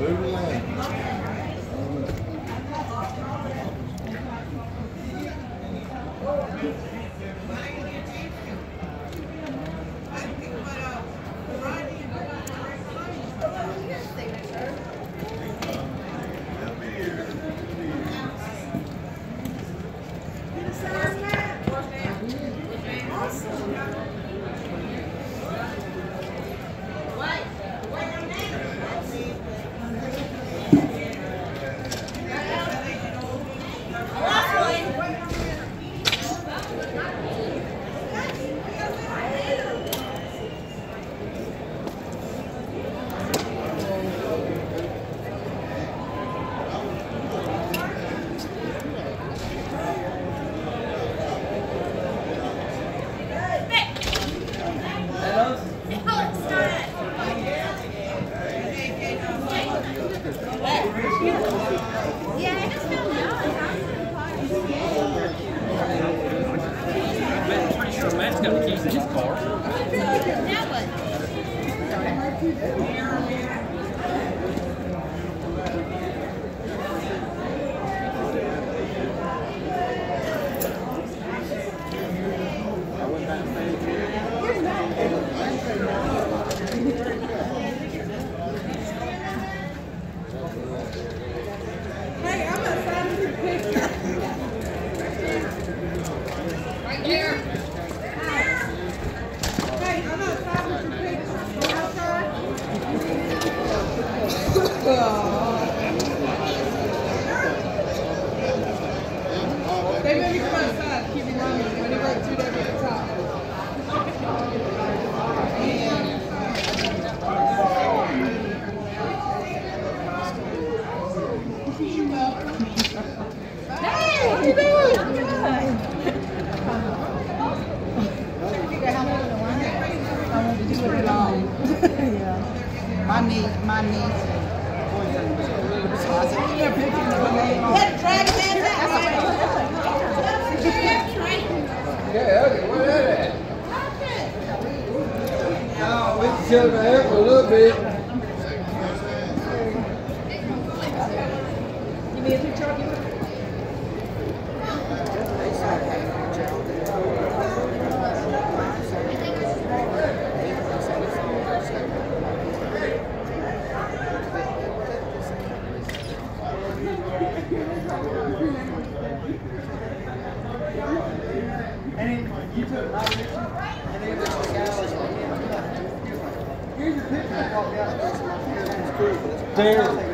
Moving on. My niece. Yeah, okay, where that at? Oh, we can show the hair for a little bit. Give me a picture of you. And then you took my picture, and then the guy was like, here's your picture. There.